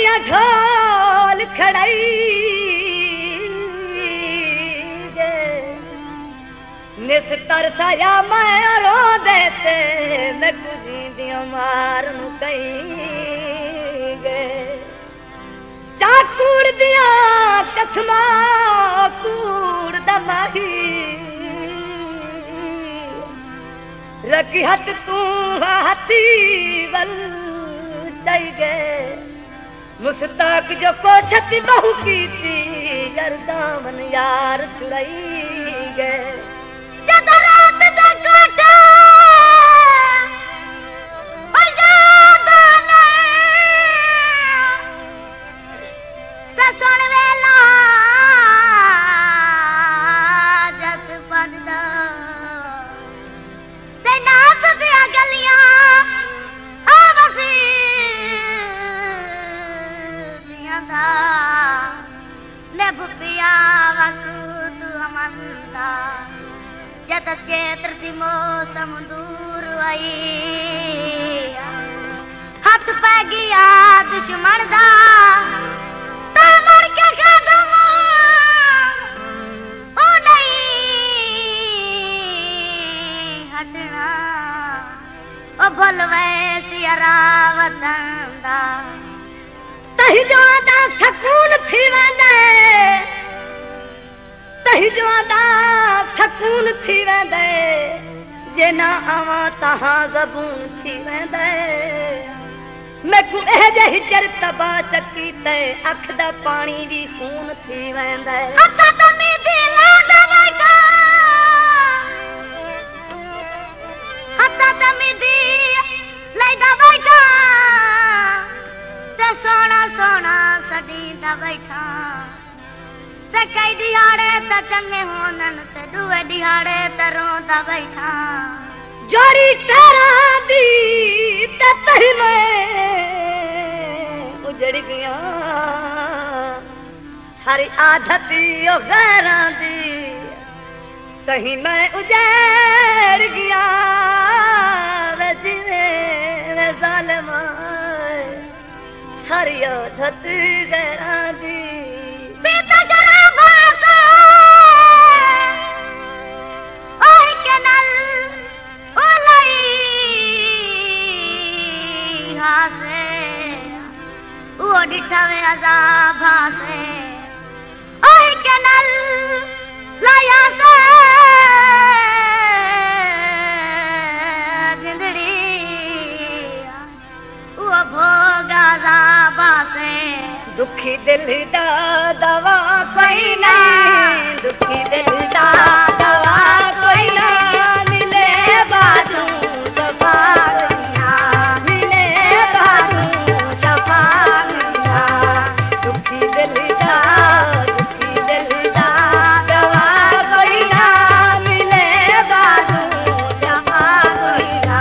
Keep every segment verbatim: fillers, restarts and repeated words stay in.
दिया ढोल खड़ाई गे निस्तर साया मैं रो देते मैं कुजी दिया मार नु कहीं गे चाकूड़ दिया कसमा कूड़ दमाही रखी हथ तू हाथी बल चई गए मुस्ताक जो कोशत बहु की थी यार दामन यार छुड़ाई गए जब रात दा काटा सुन वेला जत पड़दा ते नाच दिया गलियां आ बसी दिया दा ने भुपिया वक्त अमंदा जत चैत्र दी मौसम दूर आई हाथ पै गया दुश्मन दा तही जो आदा सकून थी वेंदे तही जो आदा सकून थी वेंदे जे ना आवा तहां ज़बून थी वेंदे मैं को एह जही चर तबा चकी ते अख दा पानी भी खून थी वेंदे हता तमी दिला दा बैठा हता तमी दी लैदा बैठा ते सोना सोना सदी दा बैठा ते कई दिहाड़े ते चंगे होनन ते दुए दिहाड़े ते रोंदा बैठा जोड़ी तेरा दी ते तही में उजड़ गया सारी आदत ओ गैरां दी तही मैं उजड़ गया वे जिवे वे जालिमा सारी आदत गैरां दी बेटा शराबा से और के नल ओ लई हासे वो डिठावे अजाब हासे और के नल लाया से दुखी दिल दा दवा कोई ना दुखी दिल दा दवा कोई ना मिले बाजू सफारिया मिले बाजू सफारिया दुखी दिल दा दुखी दिल दा दवा कोई ना मिले बाजू सफारिया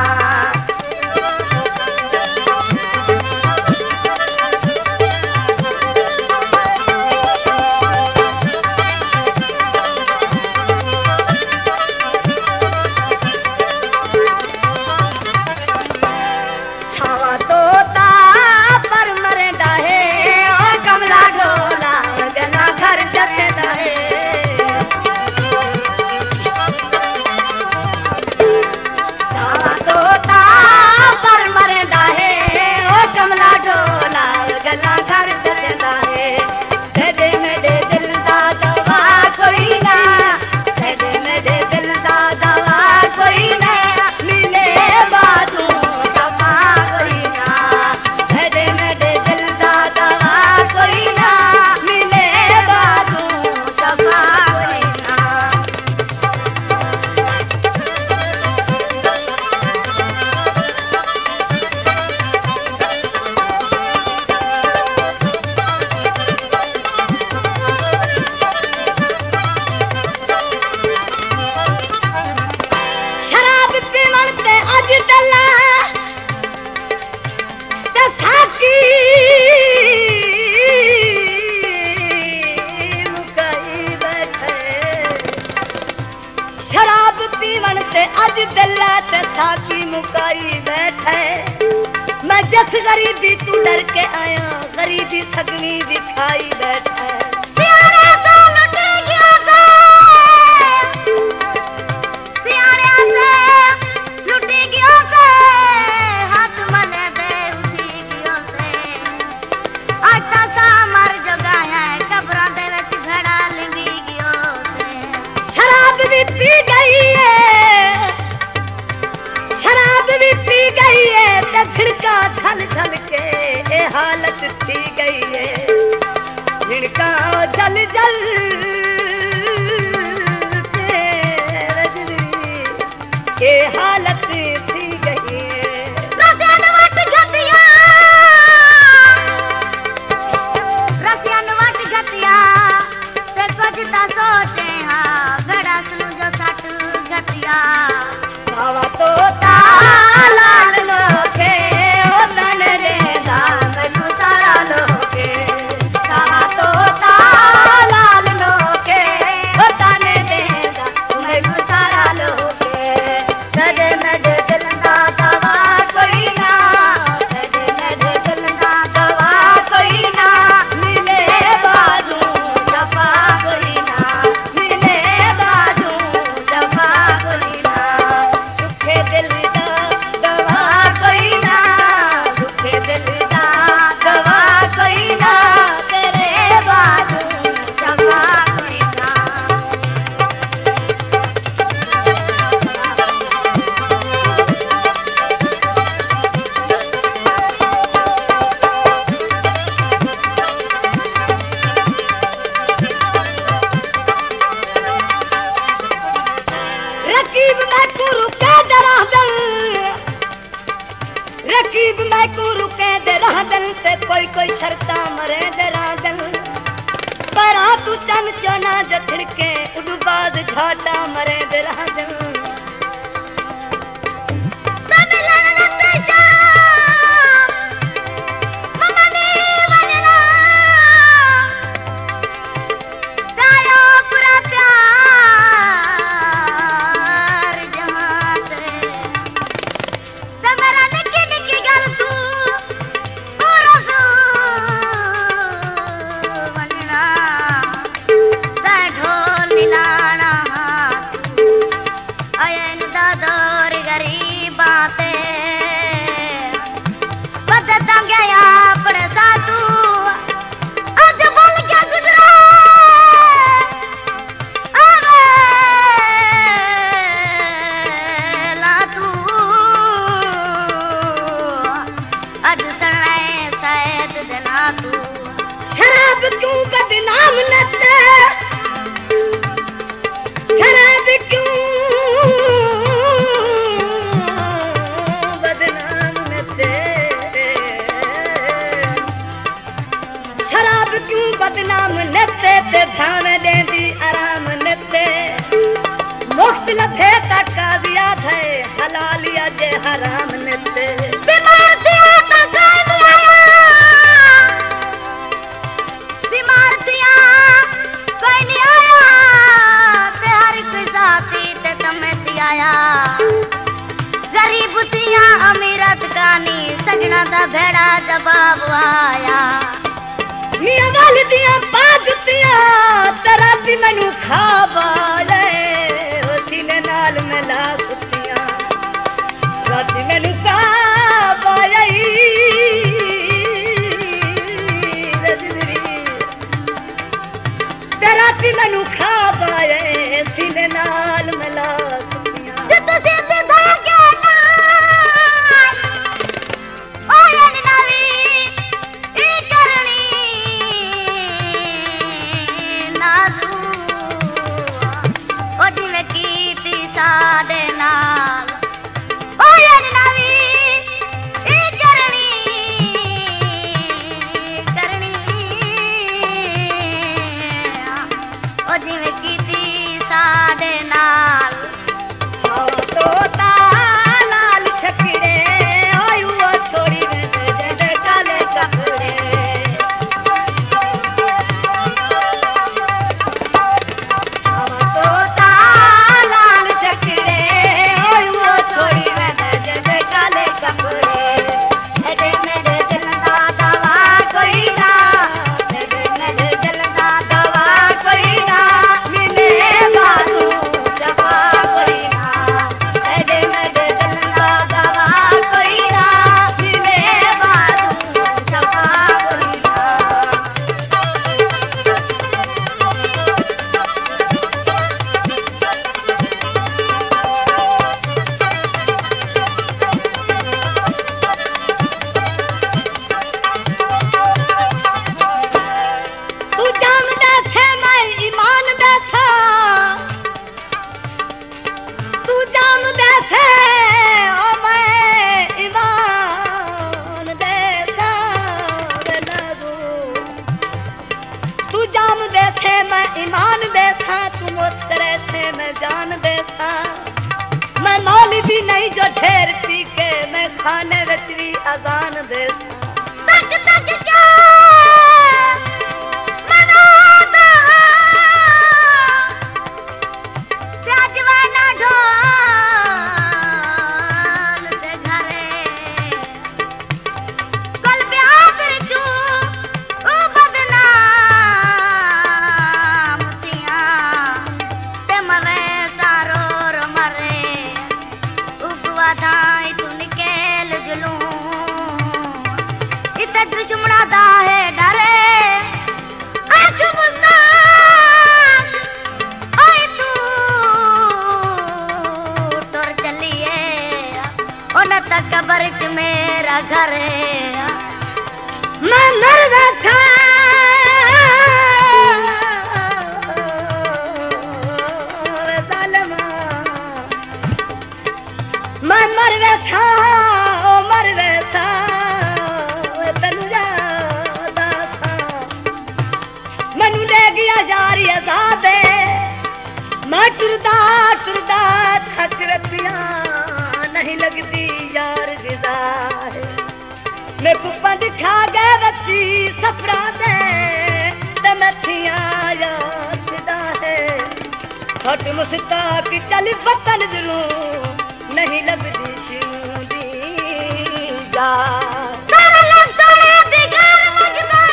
अज दल्ला ते साकी मुकाई बैठे मैं जिस गरीबी तू डर के आया गरीबी सगनी भी खाई बैठा सियारे से लुट गया से सियारे से लुट गया से हाथ मले दे उसी गया से आटा सा मर जगा है कब्रां दे विच घड़ा लिंगी गया से शराब भी पी गई है शराब भी पी गई है ते छिड़का झल झल के ए हालत थी गई है छिड़का झल झल के रजनी ए हालत थी गई है रसियन वट गतिया रसियन वट गतिया ते कुछ ता सोचे हां घड़ा सुन जो सट गतिया बावा तो लाल लोके ओ तन रे दाम तू सारा लोके कहा तो लाल लोके ओ तन रे दाम तू सारा लोके नड नड दिल ना दवा कोई ना नड नड दिल ना दवा कोई ना मिले बाजू सफा कोई ना मिले बाजू सफा कोई ना दुखे दिल दा दवा कोई ना दुखे दिल दा दवा कोई ना तेरे बाजू सफा कोई ना रकीब मैं को रुके दरा दल रकीब मैं को रुके दरा दल ते कोई कोई शर्ता मरे दरा दल परा तू चन चना जथड़के उडबाज झाटा मरे दरा दल तन लगते जा ममनी वनना गाया पूरा प्यार जहां ते ते मेरा निकी निकी गल तू पूरा सू वनना ते ढोल मिलाना तू अयन दा दौर गरीबां ते बदता गया अपने साधु अज बोल के गुजरा आवे ला तू अज सने शायद दिना तू शराब क्यों बदनाम नते शराब क्यों बदनाम नते शराब क्यों बदनाम नते ते भावे देंदी आराम नते मुफ्त लथे तका दिया थे हलालिया जे हराम नते बीमार दिया तका दिया बीमार दिया कोई नहीं आया ते हर कोई साथी ते तमे दिया गरीब दिया अमीरत गानी सजना दा भेड़ा जवाब आया मियां वाली दिया पांच जुतियां तेरा भी मैनू खावा ले ओ सीने नाल मिला सुतियां राती मैनू खावा आई रजनी तेरा भी मैनू खावा आई सीने नाल मिला सुतियां जद से धागे नाल ओए नवी ई करनी नाजू ओ जिवें कीती साडे नाल ओए नवी ई करनी करनी ओ जिवें कीती साडे नाल तो लाल छकड़े आयु छोड़ी जड़ काले कपड़े तो लाल छकड़े सा मैं मौली भी नहीं जो ढेर पी के मैं खाने विच भी अजान दे तक तक क्या मनाता त्याजवाना ढोल दे घरे कल ब्याह कर चू ओ बदनाम थिया ते मरे सारो रो मरे उपवा धाई तू निकेल जुलूं इते दुश्मना दा है डरे आंख मुस्ताक ओए तू टुर चलिए ओन तक कब्र च मेरा घर मैं मर बैठा वे जालिमा मैं मर बैठा ओ मर बैठा तनु यादा सा मैनू ले गया यार आजादे मैं टुरदा टुरदा थक रखिया नहीं लगती यार गिजा है मैं कुपा दिखा गए बच्ची सफरा दे ते मैथिया याद है हट मुस्ता की चली वतन दिलों नहीं लगती शिंदी जा सारा लोग सोने दिगार मगदा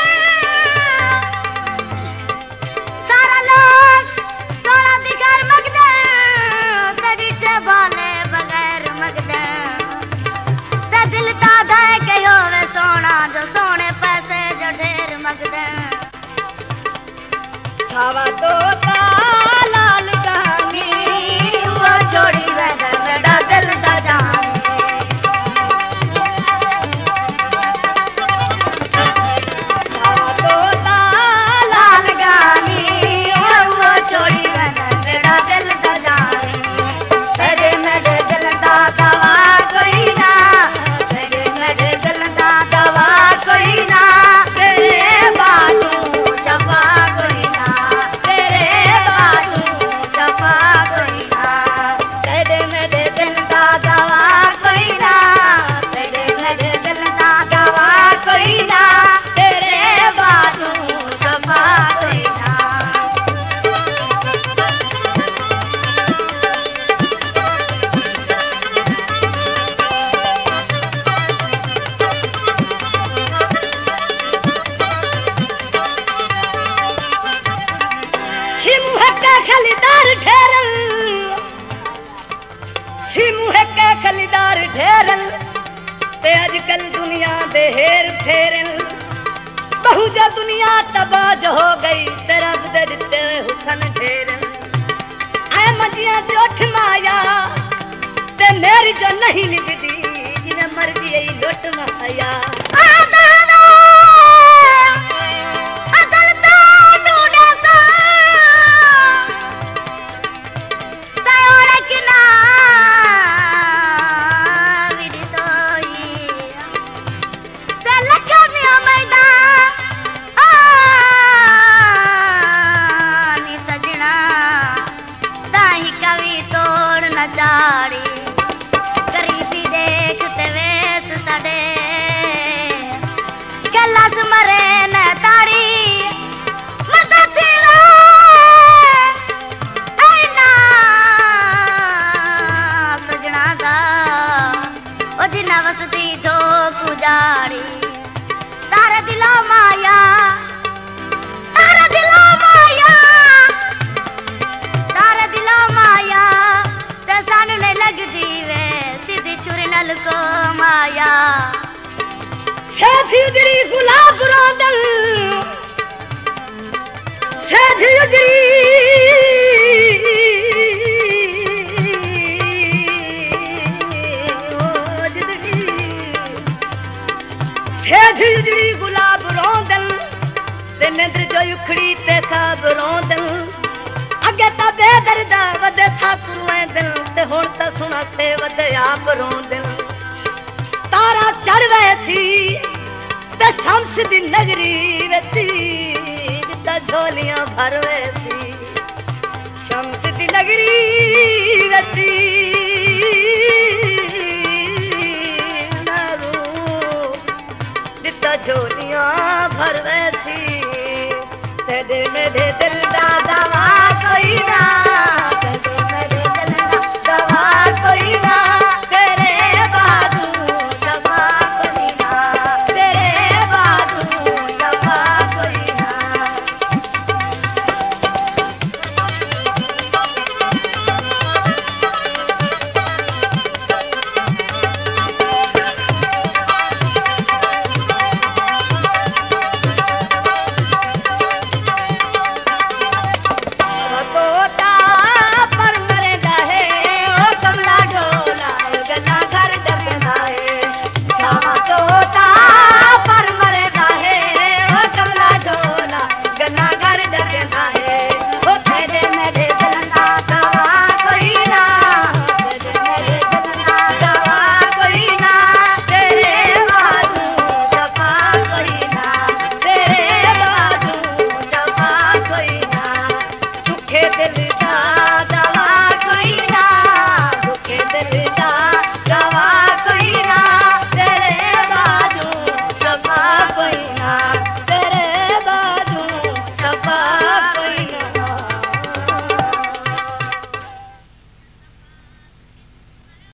सारा लोग सोना दिगार मगदा तेरी बाले बगैर मगदा ते दिल दादा के होवे सोना जो सोने पैसे जो ढेर मगदा छावा तो लाल गानी वो छोड़ी वेदा मेरा दिल दा जाने छावा तो लाल गानी वो छोड़ी वेदा मेरा दिल दा जाने तेरे मेरे दिल दा दवा कोई ना तेरे मेरे दिल दा दवा कोई ना तेरे बाजू शफा कोई ना तेरे बाजू शफा कोई ना तेरे मेरे दिल दा दवा कोई ना तेरे मेरे दिल दा दवा कोई ना तेरे बाजू शफा कोई ना शिमू है का खलीदार ठहरल शिमू है का खलीदार ठहरल ते आजकल दुनिया दे हेर फेरल बहु जा दुनिया तबाह हो गई तेरा दे दिते हुसन ढेरल ऐ मजिया जोठ माया ते मेरी जो नहीं निभदी जिने मर्जी आई लुट माया आदाना अदल ता ढूंढे सा तयोड़े किना विडी तोई ते लगा दिया मैदान नी सजना ताही कवि तोड़ न चाड़ी गरीबी देख ते वेस सड़े कलस मरे न ताड़ी मदद लो ऐ ना सजना दा ओ जिना वसती झोंक उजाड़ी तारे दिलो माया तारे दिलो माया तारे दिलो माया ते सानू नहीं लगदी वे सीधी छुरी नल को माया सेठी उजड़ी गुलाब रोदल सेठी उजड़ी ओ जिदड़ी सेठी उजड़ी गुलाब रोदल ते निंद्र जो उखड़ी ते खाब रोदल अगे ता बेदर्दा वदे साकू ऐ दिल ते हुण ता सुना से वदे आप रोंदल तारा चढ़ वैसी ते शम्स दी नगरी विच जिता झोलियां भर वैसी शम्स दी नगरी वती दिता झोलियां भर वैसी तेरे मेरे दिल दा दावा